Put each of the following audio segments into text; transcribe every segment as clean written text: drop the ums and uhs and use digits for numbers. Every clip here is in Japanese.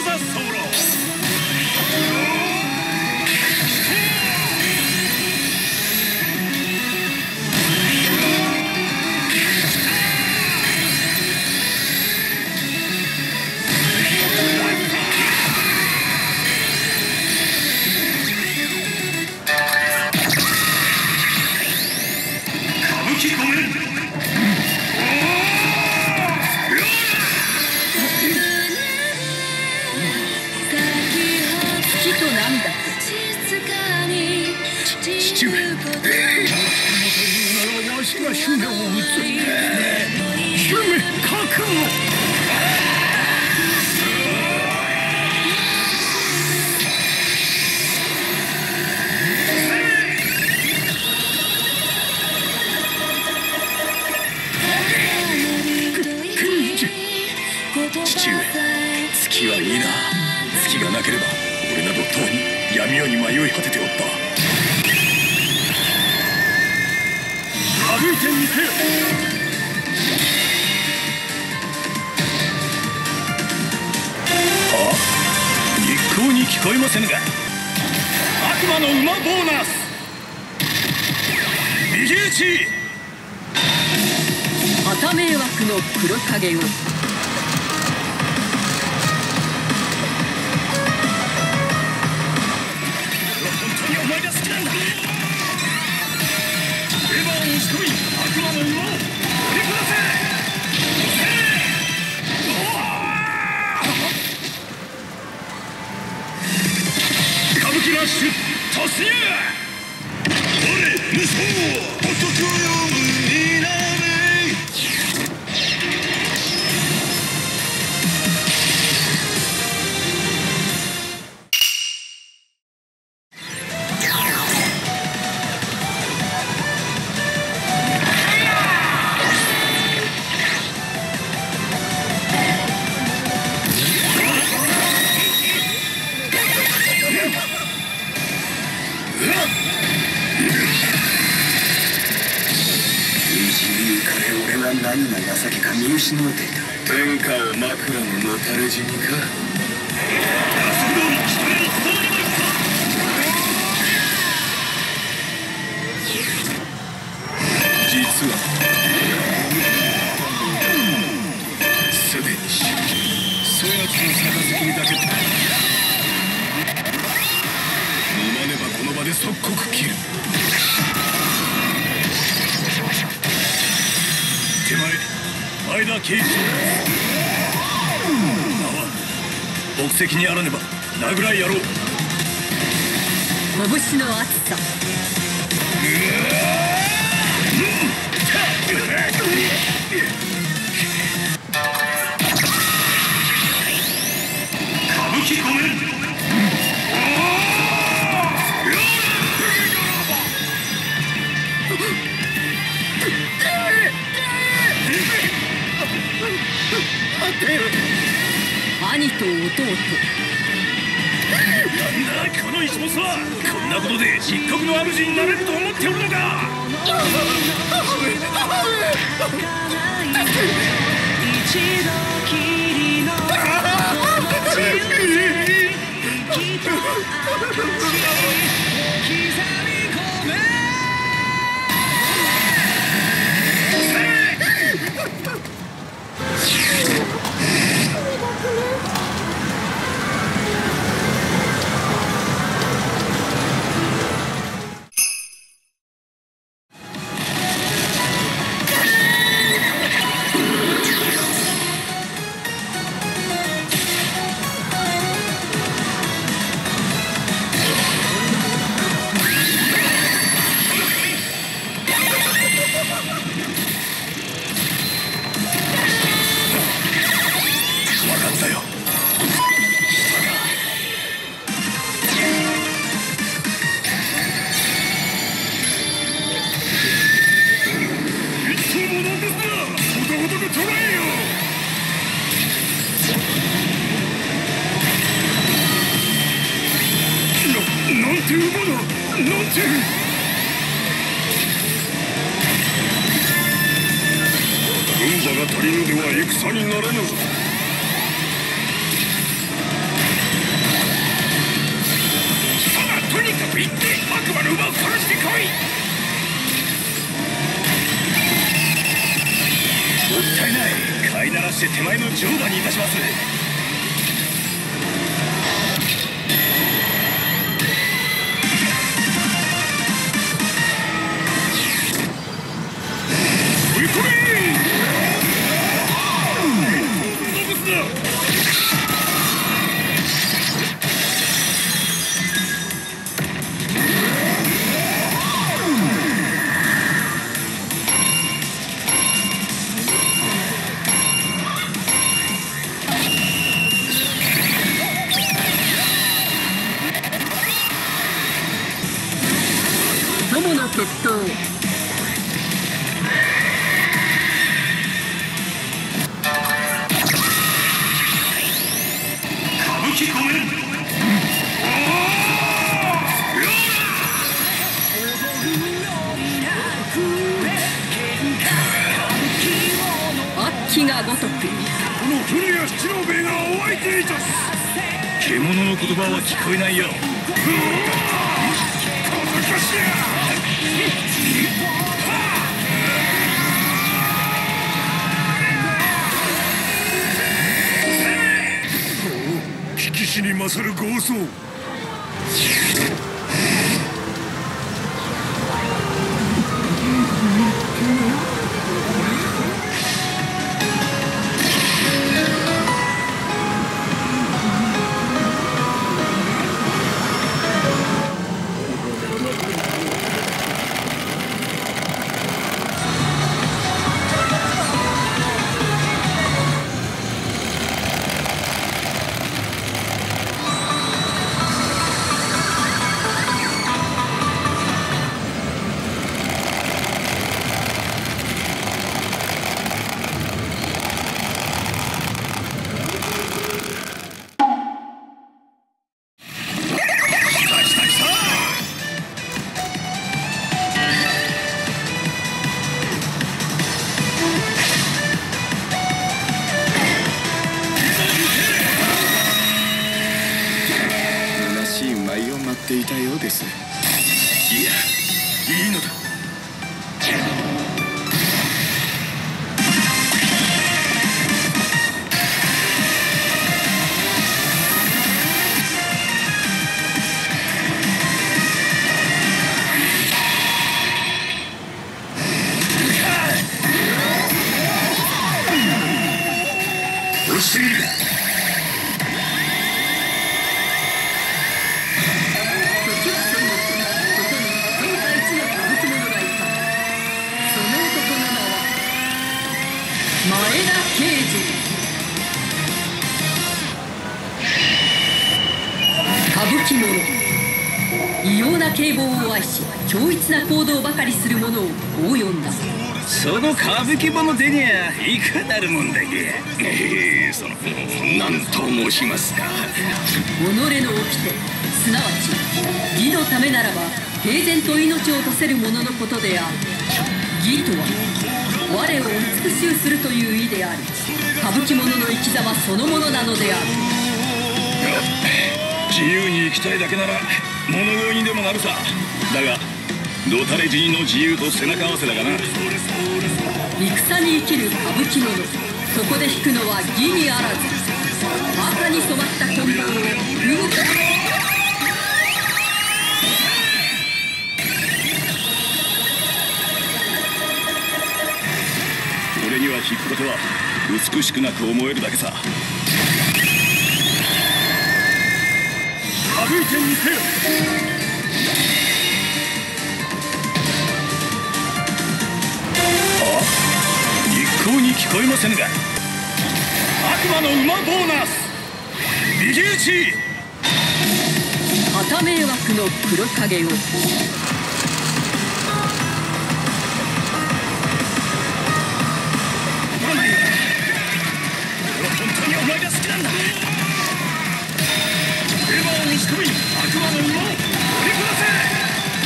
ザソロ。 父上、月はいいな。月がなければ俺などとうに闇夜に迷い果てておった。 歩いてみせよ。 一向に聞こえませぬが、 悪魔の馬ボーナス右打ち。 旗迷惑の黒影を。 突入！我無双男よになれ。 俺は何が情けか見失っていた。天下を枕ののたれ死にか。実はすでにそやつの杯にだけ飲まねばこの場で即刻切る。手前前田慶一郎。名は国籍にあらねば殴らい野郎。 拳の熱さ。 歌舞伎御免。 兄と弟。 なんだこの一物は。こんなことで一国の主になれると思っておるのか。一度きりのて馬だ。なんて。軍馬が足りぬでは戦にならぬ。 行って悪魔の馬を殺してこい。もったいない。飼いならして手前の乗馬にいたします。追い込め。残すな。 友の決闘。 歌舞伎公演。 悪鬼が如く。 この古谷七郎兵衛がお相手いたす。獣の言葉は聞こえないよ。聞きしに勝る豪壮。 いたようです。 いや、いいのだ。押してみるか。 前田慶次。歌舞伎者。異様な警棒を愛し強逸な行動ばかりする者をこう呼んだ。 その歌舞伎者でにゃいかなるもんだげ。何と申しますか。 己の掟、すなわち義のためならば平然と命を落とせる者のことである。義とは我を美しゅうするという意であり、歌舞伎者の生き様そのものなのである。 自由に生きたいだけなら物乞いにでもなるさ。だがのたれ死にの自由と背中合わせだがな。 戦に生きる歌舞伎者、そこで引くのは義にあらず。赤に染まった棍棒を動かす。 俺には引くことは美しくなく思えるだけさ。歩いてみせよ。あ、一向に聞こえませぬが。悪魔の馬ボーナス右打ち。 旗迷惑の黒影を。 お前が好きなんだ。レバーを押し込み悪魔の馬を取り殺せ。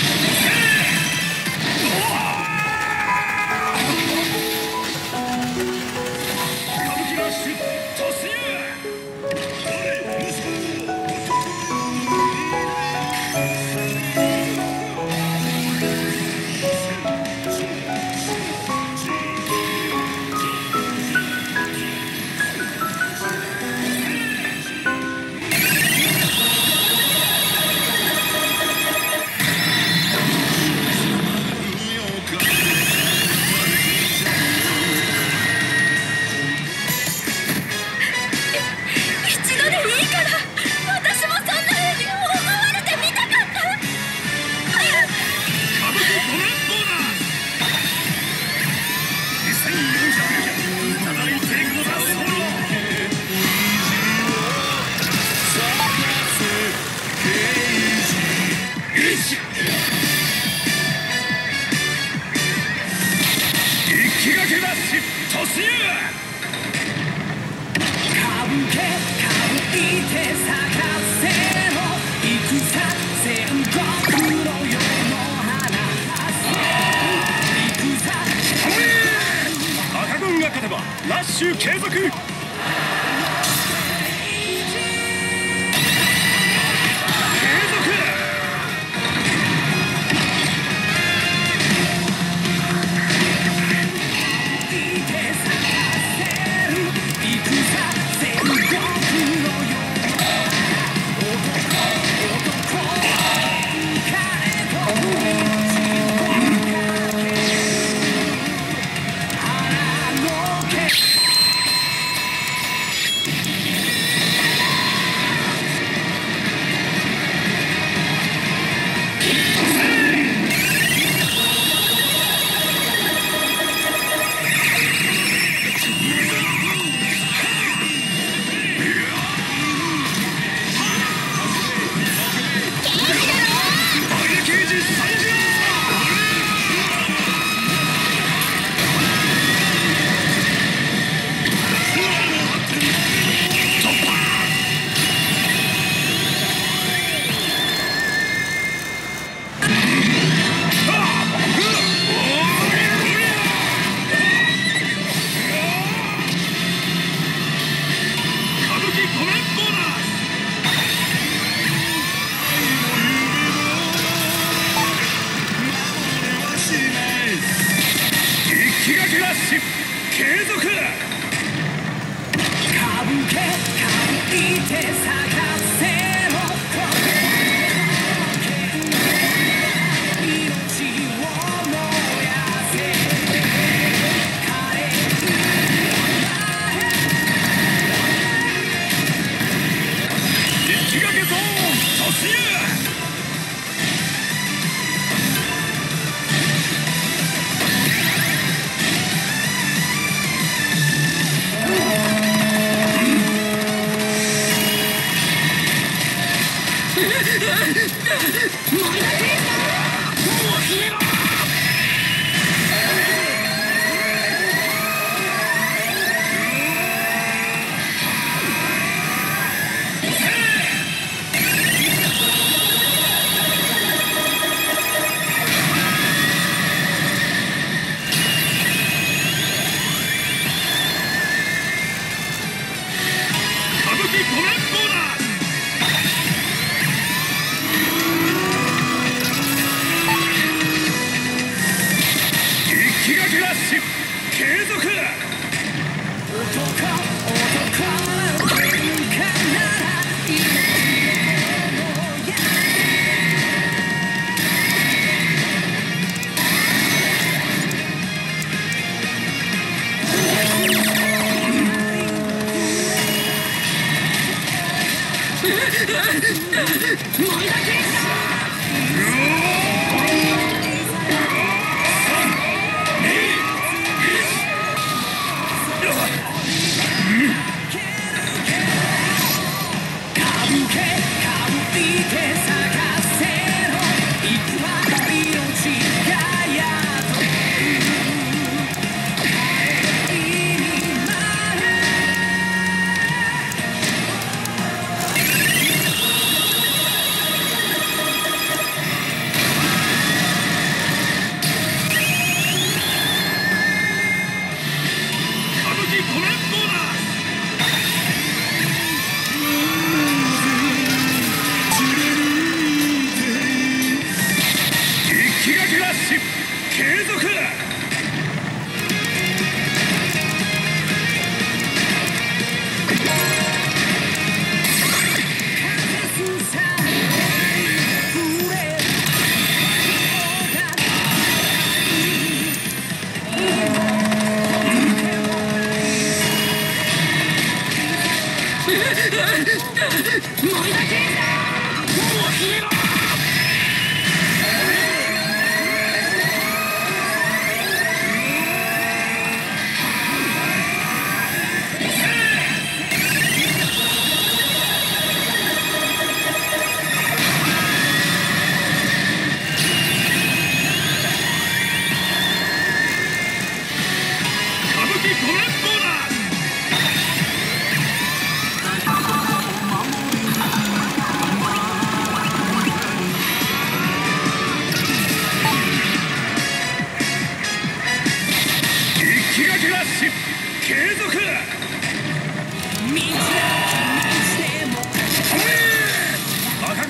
歌舞伎ラッシュ突入。誰息子。 ラッシュ継続。継続。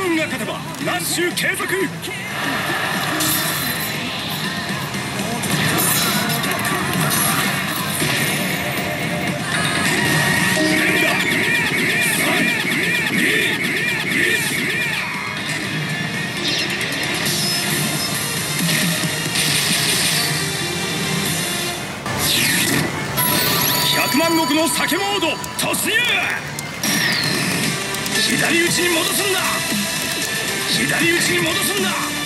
軍が勝てばラッシュ継続。100万石の酒モード突入。左打ちに戻すんだ。左打ちに戻すんだ。